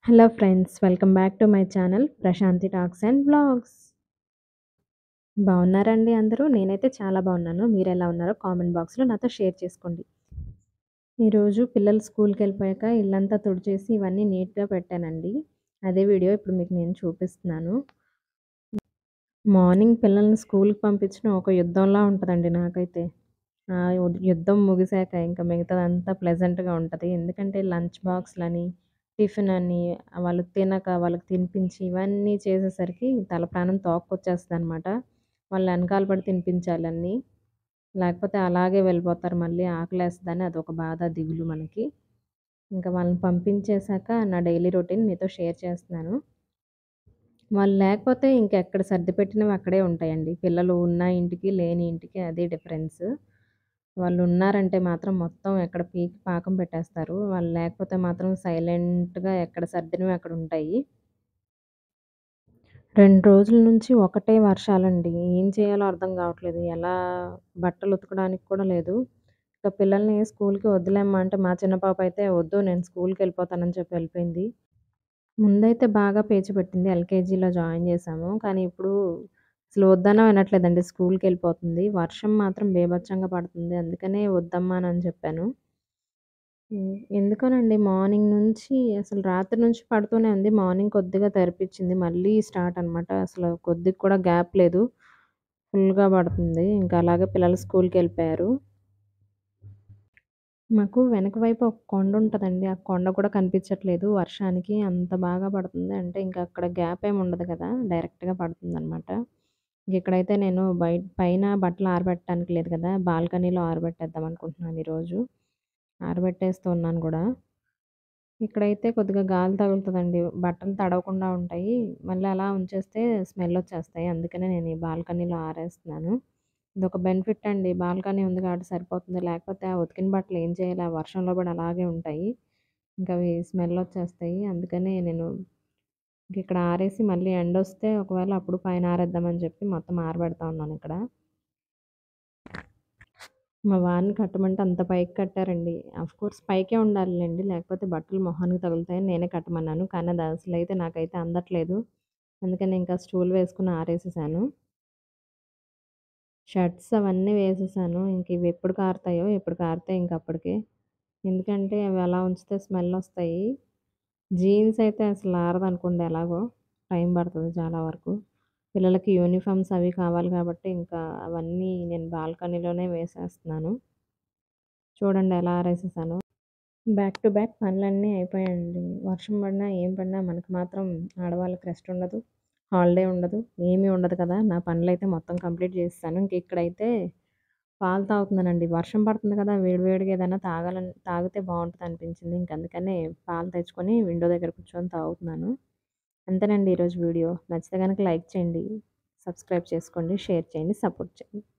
Hello friends, welcome back to my channel Prashanti talks and vlogs. బాగున్నారండి అందరూ? నేనైతే చాలా బాగున్నాను. మీరు ఎలా ఉన్నారో కామెంట్ బాక్స్లో నాతో షేర్ చేసుకోండి. ఈరోజు పిల్లలు స్కూల్కి వెళ్ళిపోయాక ఇల్లంతా తుడిచేసి ఇవన్నీ నీట్గా పెట్టానండి. అదే వీడియో ఇప్పుడు మీకు నేను చూపిస్తున్నాను. మార్నింగ్ పిల్లల్ని స్కూల్కి పంపించడం ఒక యుద్ధంలా ఉంటుందండి నాకైతే. యుద్ధం ముగిసాక ఇంకా మిగతాదంతా ప్లెజెంట్‌గా ఉంటది. ఎందుకంటే లంచ్ బాక్స్‌లని, టిఫిన్ అని, వాళ్ళు తినక వాళ్ళకి తినిపించి ఇవన్నీ చేసేసరికి తల ప్రాణం తోక్కొచ్చేస్తదనమాట. వాళ్ళ ఎనకాల పడి తినిపించాలన్నీ. లేకపోతే అలాగే వెళ్ళిపోతారు మళ్ళీ ఆకలేస్తదని అదొక బాధ, దిగులు మనకి. ఇంకా వాళ్ళని పంపించేశాక నా డైలీ రొటీన్ మీతో షేర్ చేస్తున్నాను. వాళ్ళు లేకపోతే ఇంకెక్కడ సర్దిపెట్టినవి అక్కడే ఉంటాయండి. పిల్లలు ఉన్న ఇంటికి, లేని ఇంటికి అదే డిఫరెన్స్. వాళ్ళు ఉన్నారంటే మాత్రం మొత్తం ఎక్కడ పీకి పాకం పెట్టేస్తారు. వాళ్ళు లేకపోతే మాత్రం సైలెంట్‌గా ఎక్కడ సర్దినవి అక్కడ ఉంటాయి. 2 రోజుల నుంచి ఒకటే వర్షాలండి. ఏం చేయాలో అర్థం కావట్లేదు. ఎలా బట్టలు ఉతకడానికి కూడా లేదు. ఇక పిల్లల్ని స్కూల్‌కి వద్దులేమ్మా అంటే మా చిన్న పాప అయితే వద్దు నేను స్కూల్‌కెళ్ళిపోతానని చెప్పి వెళ్ళిపోయింది. ముందైతే బాగా పేచి పెట్టింది. ఎల్‌కేజీలో జాయిన్ చేశాము. కానీ ఇప్పుడు అసలు వద్దన్నా వినట్లేదండి. స్కూల్‌కెళ్ళిపోతుంది. వర్షం మాత్రం బీభత్సంగా పడుతుంది. అందుకనే వద్దమ్మా అని చెప్పాను. ఎందుకోనండి మార్నింగ్ నుంచి అసలు రాత్రి నుంచి పడుతూనే ఉంది. మార్నింగ్ కొద్దిగా తెరిపిచ్చింది. మళ్ళీ స్టార్ట్ అనమాట. అసలు కొద్దిగా కూడా గ్యాప్ లేదు. ఫుల్‌గా పడుతుంది. ఇంకా అలాగే పిల్లలు స్కూల్‌కెళ్ళిపోయారు. మాకు వెనక వైపు ఒక కొండ ఉంటదండి. ఆ కొండ కూడా కనిపించట్లేదు వర్షానికి. అంత బాగా పడుతుంది. అంటే ఇంకా అక్కడ గ్యాప్ ఏమి ఉండదు కదా! డైరెక్ట్‌గా పడుతుందనమాట. ఇక్కడైతే నేను పైన బట్టలు ఆరబెట్టడానికి లేదు కదా! బాల్కనీలో ఆరబెట్టేద్దాం అనుకుంటున్నాను ఈరోజు. ఆరబెట్టేస్తూ ఉన్నాను గూడా. ఇక్కడైతే కొద్దిగా గాలి తగులుతదండి. బట్టలు తడవకుండా ఉంటాయి. మళ్ళీ అలా ఉంచేస్తే స్మెల్లొచ్చేస్తాయి. అందుకనే నేను ఈ బాల్కనీలో ఆరేస్తున్నాను. ఇదొక బెనిఫిట్ అండి. బాల్కనీ ఉంది కాబట్టి సరిపోతుంది. లేకపోతే ఆ ఉతికిన బట్టలు ఏం చేయాలి? ఆ వర్షంలో పడి అలాగే ఉంటాయి. ఇంకా అవి స్మెల్లొచ్చేస్తాయి. అందుకనే నేను ఇక్కడ ఆరేసి మళ్ళీ ఎండొస్తే ఒకవేళ అప్పుడు పైన ఆరేద్దామని చెప్పి మొత్తం ఆరబెడతా ఉన్నానిక్కడ. మా వారిని కట్టమంటే అంత పైకి కట్టారండి. ఆఫ్‌కోర్స్ పైకే ఉండాలిలెండి. లేకపోతే బట్టలు మొహానికి తగులుతాయని నేనే కట్టమన్నాను. కానీ అది అసలైతే నాకైతే అందట్లేదు. అందుకని ఇంకా స్టూల్ వేసుకొని ఆరేసేసాను. షర్ట్స్ అవన్నీ వేసేసాను. ఇంక ఇవి ఎప్పుడు కారుతాయో, ఎప్పుడు కారుతాయి ఇంక అప్పటికి. ఎందుకంటే అవి అలా ఉంచితే స్మెల్లొస్తాయి. జీన్స్ అయితే అసలు ఆరదనుకోండి ఎలాగో. టైం పడతది చాలా వరకు. పిల్లలకి యూనిఫార్మ్స్ అవి కావాలి కాబట్టి ఇంకా అవన్నీ నేను బాల్కనీలోనే వేసేస్తున్నాను. చూడండి ఎలా ఆరేసేసానో. బ్యాక్ టు బ్యాక్ పనులన్నీ అయిపోయాయండి. వర్షం పడినా, ఏం పడినా మనకు మాత్రం ఆడవాళ్ళకి రెస్ట్ ఉండదు. హాలిడే ఉండదు. ఏమీ ఉండదు కదా! నా పనులైతే మొత్తం కంప్లీట్ చేసేసాను. ఇంక ఇక్కడైతే పాలు తాగుతున్నానండి. వర్షం పడుతుంది కదా! వేడి వేడిగా ఏదైనా తాగితే బావుంటదనిపించింది. ఇంక అందుకనే పాలు తెచ్చుకొని విండో దగ్గర కూర్చొని తాగుతున్నాను. అంతేనండి ఈరోజు వీడియో. నచ్చితే గనక లైక్ చేయండి, సబ్స్క్రైబ్ చేసుకోండి, షేర్ చేయండి, సపోర్ట్ చేయండి.